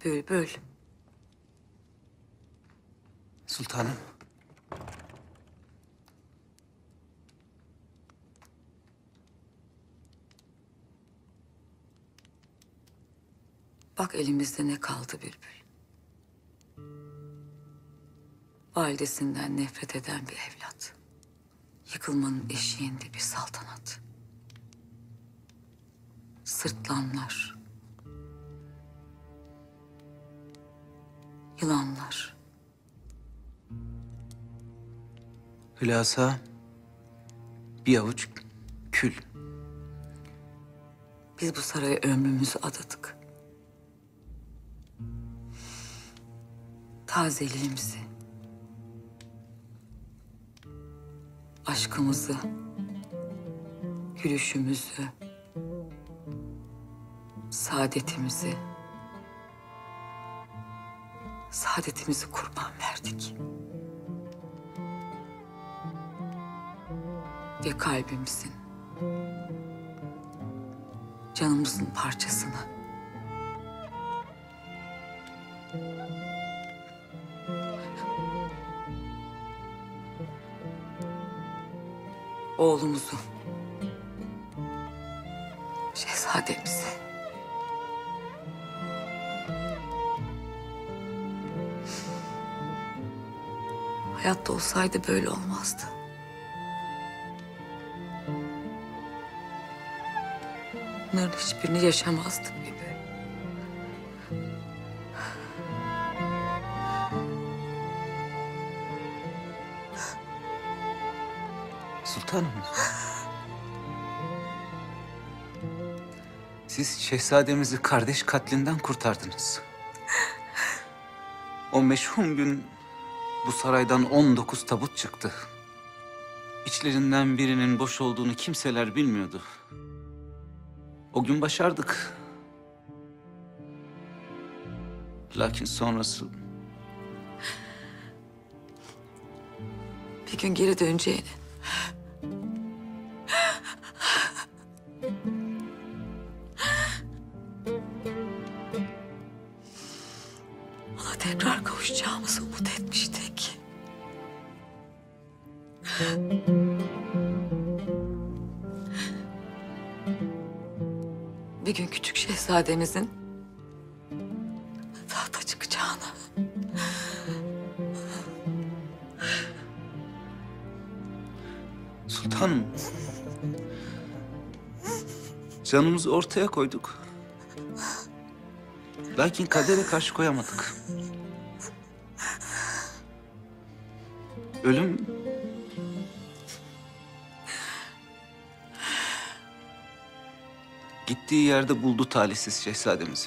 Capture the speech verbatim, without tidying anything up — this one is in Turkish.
Bülbül. Sultanım. Bak elimizde ne kaldı Bülbül. Validesinden nefret eden bir evlat. Yıkılmanın eşiğinde bir saltanat. Sırtlanlar. Yılanlar. Hülasa bir avuç kül. Biz bu saraya ömrümüzü adadık. Tazeliğimizi, aşkımızı, gülüşümüzü, saadetimizi, saadetimizi kurban verdik. Ve kalbimizin, canımızın parçasını oğlumuzu, şehzademizi. Hayatta olsaydı böyle olmazdı. Bunların hiçbirini yaşamazdık gibi. Sultanım. Siz şehzademizi kardeş katlinden kurtardınız. O meşhum gün bu saraydan on dokuz tabut çıktı. İçlerinden birinin boş olduğunu kimseler bilmiyordu. O gün başardık. Lakin sonrası... Bir gün geri döneceğini, ona tekrar kavuşacağımızı umut etmiştik. Bir gün küçük şehzademizin tahta çıkacağını, Sultanım. Canımızı ortaya koyduk. Lakin kadere karşı koyamadık. Ölüm... gittiği yerde buldu talihsiz şehzademizi.